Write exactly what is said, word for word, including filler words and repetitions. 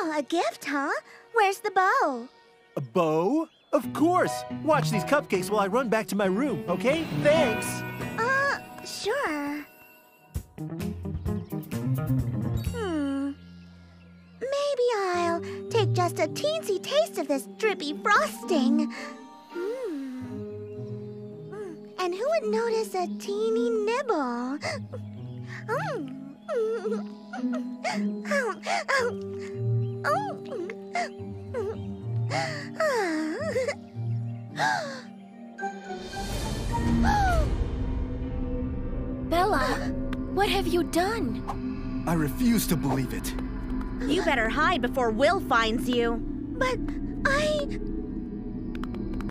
Oh, a gift, huh? Where's the bow? A bow? Of course! Watch these cupcakes while I run back to my room, okay? Thanks! Uh, sure. Hmm. Maybe I'll take just a teensy taste of this drippy frosting. Hmm. And who would notice a teeny nibble? Mm. Bella, what have you done? I refuse to believe it. You better hide before Will finds you. But I...